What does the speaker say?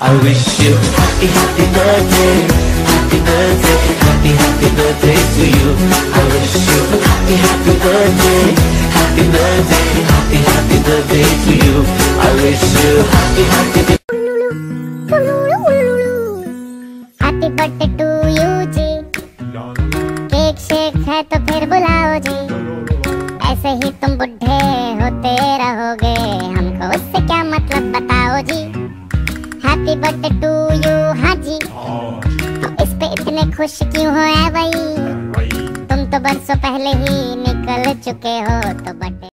I wish you happy happy birthday, happy birthday, happy birthday to you. I wish you happy happy birthday, happy birthday, happy birthday to you. I wish you happy happy Happy birthday to you जी। Cake shake है तो फिर बुलाओ जी। ऐसे ही तुम बुढ़े होते रहोगे, हमको उससे क्या मतलब बताओ जी। Happy birthday to you. हाँ जी, तो इस पे इतने खुश क्यों हो ऐ भाई? तुम तो बरसों पहले ही निकल चुके हो, तो बर्थडे